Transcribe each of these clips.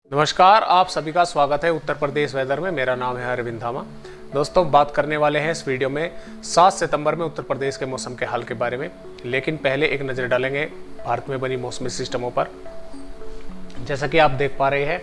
नमस्कार, आप सभी का स्वागत है उत्तर प्रदेश वेदर में। मेरा नाम है अरविंद धामा। दोस्तों, बात करने वाले हैं इस वीडियो में 7 सितंबर में उत्तर प्रदेश के मौसम के हाल के बारे में। लेकिन पहले एक नज़र डालेंगे भारत में बनी मौसमी सिस्टमों पर। जैसा कि आप देख पा रहे हैं,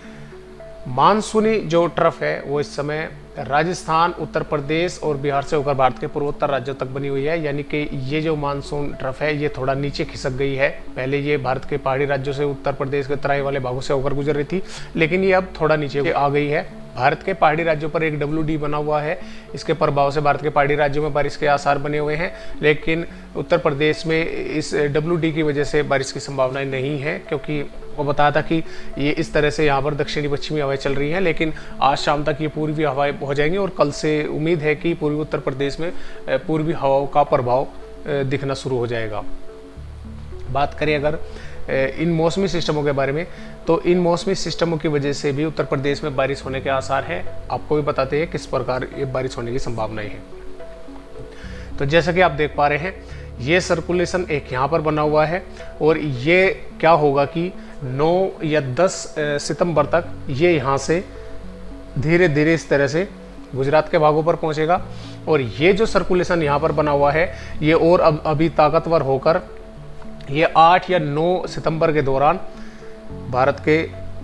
मानसूनी जो ट्रफ है वो इस समय राजस्थान, उत्तर प्रदेश और बिहार से होकर भारत के पूर्वोत्तर राज्यों तक बनी हुई है। यानी कि ये जो मानसून ट्रफ है ये थोड़ा नीचे खिसक गई है। पहले ये भारत के पहाड़ी राज्यों से, उत्तर प्रदेश के तराई वाले भागों से होकर गुजर रही थी, लेकिन ये अब थोड़ा नीचे आ गई है। भारत के पहाड़ी राज्यों पर एक WD बना हुआ है। इसके प्रभाव से भारत के पहाड़ी राज्यों में बारिश के आसार बने हुए हैं, लेकिन उत्तर प्रदेश में इस WD की वजह से बारिश की संभावनाएं नहीं है, क्योंकि वो बताया था कि ये इस तरह से यहाँ पर दक्षिणी पश्चिमी हवाएं चल रही हैं। लेकिन आज शाम तक ये पूर्वी हवाएं हो जाएंगी और कल से उम्मीद है कि पूर्वी उत्तर प्रदेश में पूर्वी हवाओं का प्रभाव दिखना शुरू हो जाएगा। बात करें अगर इन मौसमी सिस्टमों के बारे में, तो इन मौसमी सिस्टमों की वजह से भी उत्तर प्रदेश में बारिश होने के आसार हैं। आपको भी बताते हैं किस प्रकार ये बारिश होने की संभावनाएं हैं। तो जैसा कि आप देख पा रहे हैं, ये सर्कुलेशन एक यहाँ पर बना हुआ है और ये क्या होगा कि 9 या 10 सितंबर तक ये यहाँ से धीरे धीरे इस तरह से गुजरात के भागों पर पहुँचेगा। और ये जो सर्कुलेशन यहाँ पर बना हुआ है ये और अभी ताकतवर होकर ये 8 या 9 सितंबर के दौरान भारत के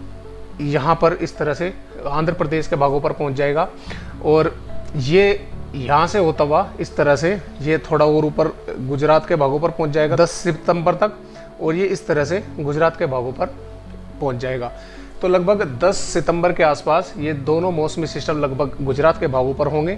यहाँ पर इस तरह से आंध्र प्रदेश के भागों पर पहुँच जाएगा। और ये यहाँ से होता हुआ इस तरह से ये थोड़ा और ऊपर गुजरात के भागों पर पहुँच जाएगा 10 सितंबर तक, और ये इस तरह से गुजरात के भागों पर पहुँच जाएगा। तो लगभग 10 सितंबर के आसपास ये दोनों मौसमी सिस्टम लगभग गुजरात के भागों पर होंगे।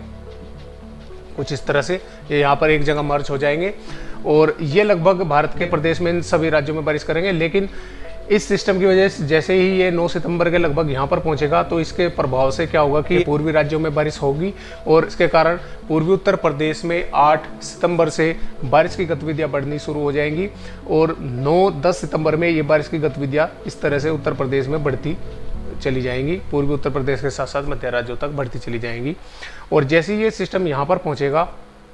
कुछ इस तरह से ये यहाँ पर एक जगह मर्ज हो जाएंगे और ये लगभग भारत के प्रदेश में इन सभी राज्यों में बारिश करेंगे। लेकिन इस सिस्टम की वजह से जैसे ही ये 9 सितंबर के लगभग यहाँ पर पहुँचेगा तो इसके प्रभाव से क्या होगा कि पूर्वी राज्यों में बारिश होगी और इसके कारण पूर्वी उत्तर प्रदेश में 8 सितंबर से बारिश की गतिविधियाँ बढ़नी शुरू हो जाएंगी और 9-10 सितंबर में ये बारिश की गतिविधियाँ इस तरह से उत्तर प्रदेश में बढ़ती चली जाएंगी। पूर्वी उत्तर प्रदेश के साथ साथ मध्य राज्यों तक बढ़ती चली जाएंगी। और जैसे ही ये सिस्टम यहाँ पर पहुँचेगा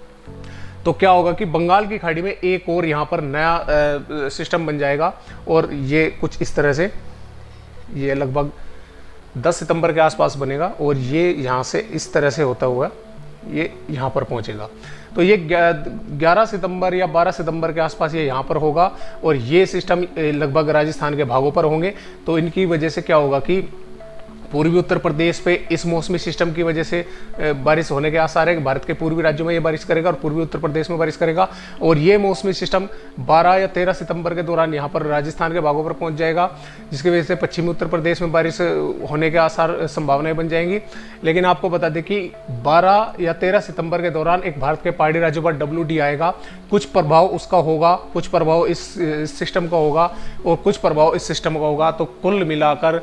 तो क्या होगा कि बंगाल की खाड़ी में एक और यहाँ पर नया सिस्टम बन जाएगा और ये कुछ इस तरह से ये लगभग 10 सितंबर के आसपास बनेगा और ये यहाँ से इस तरह से होता हुआ ये यहाँ पर पहुँचेगा। तो ये 11 सितंबर या 12 सितंबर के आसपास ये यहाँ पर होगा और ये सिस्टम लगभग राजस्थान के भागों पर होंगे। तो इनकी वजह से क्या होगा कि पूर्वी उत्तर प्रदेश पे इस मौसमी सिस्टम की वजह से बारिश होने के आसार है। भारत के पूर्वी राज्यों में ये बारिश करेगा और पूर्वी उत्तर प्रदेश में बारिश करेगा। और ये मौसमी सिस्टम 12 या 13 सितंबर के दौरान यहाँ पर राजस्थान के भागों पर पहुँच जाएगा, जिसकी वजह से पश्चिमी उत्तर प्रदेश में बारिश होने के आसार संभावनाएं बन जाएंगी। लेकिन आपको बता दें कि 12 या 13 सितंबर के दौरान एक भारत के पहाड़ी राज्यों पर WD आएगा। कुछ प्रभाव उसका होगा, कुछ प्रभाव इस सिस्टम का होगा और कुछ प्रभाव इस सिस्टम का होगा। तो कुल मिलाकर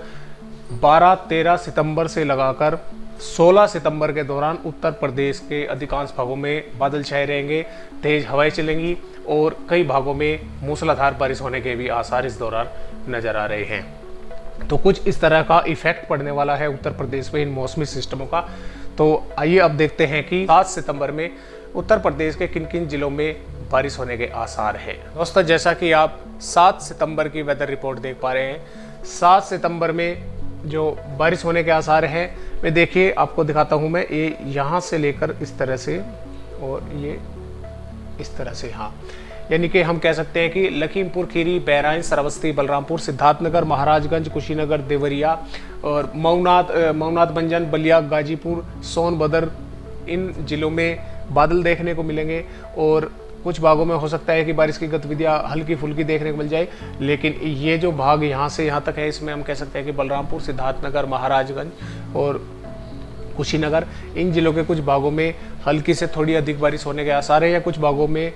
12-13 सितंबर से लगाकर 16 सितंबर के दौरान उत्तर प्रदेश के अधिकांश भागों में बादल छाए रहेंगे, तेज हवाएं चलेंगी और कई भागों में मूसलाधार बारिश होने के भी आसार इस दौरान नजर आ रहे हैं। तो कुछ इस तरह का इफेक्ट पड़ने वाला है उत्तर प्रदेश में इन मौसमी सिस्टमों का। तो आइए अब देखते हैं कि 7 सितंबर में उत्तर प्रदेश के किन किन जिलों में बारिश होने के आसार है। दोस्तों, जैसा कि आप 7 सितंबर की वेदर रिपोर्ट देख पा रहे हैं, 7 सितंबर में जो बारिश होने के आसार हैं मैं देखिए आपको दिखाता हूं। मैं ये यहाँ से लेकर इस तरह से और ये इस तरह से, हाँ, यानी कि हम कह सकते हैं कि लखीमपुर खीरी, बहराइच, श्रावस्ती, बलरामपुर, सिद्धार्थनगर, महाराजगंज, कुशीनगर, देवरिया और मऊनाथ भंजन, बलिया, गाजीपुर, सोनभद्र, इन जिलों में बादल देखने को मिलेंगे। और कुछ भागों में हो सकता है कि बारिश की गतिविधियां हल्की फुल्की देखने को मिल जाए। लेकिन ये जो भाग यहाँ से यहाँ तक है, इसमें हम कह सकते हैं कि बलरामपुर, सिद्धार्थनगर, महाराजगंज और कुशीनगर, इन जिलों के कुछ भागों में हल्की से थोड़ी अधिक बारिश होने के आसार है, या कुछ भागों में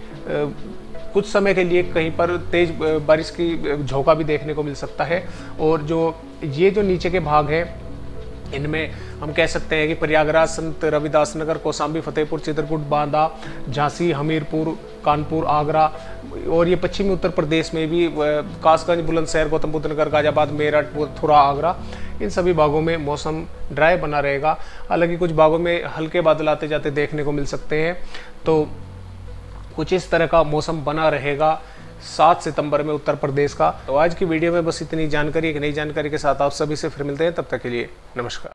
कुछ समय के लिए कहीं पर तेज बारिश की झोंका भी देखने को मिल सकता है। और जो ये जो नीचे के भाग हैं इनमें हम कह सकते हैं कि प्रयागराज, संत रविदास नगर, कौशाम्बी, फतेहपुर, चित्रकूट, बांदा, झांसी, हमीरपुर, कानपुर, आगरा और ये पश्चिमी उत्तर प्रदेश में भी कासगंज, बुलंदशहर, गौतम बुद्ध नगर, गाजियाबाद, मेरठ, मथुरा, आगरा, इन सभी भागों में मौसम ड्राई बना रहेगा। हालांकि कुछ भागों में हल्के बादल आते जाते देखने को मिल सकते हैं। तो कुछ इस तरह का मौसम बना रहेगा 7 सितंबर में उत्तर प्रदेश का। तो आज की वीडियो में बस इतनी जानकारी, एक नई जानकारी के साथ आप सभी से फिर मिलते हैं। तब तक के लिए नमस्कार।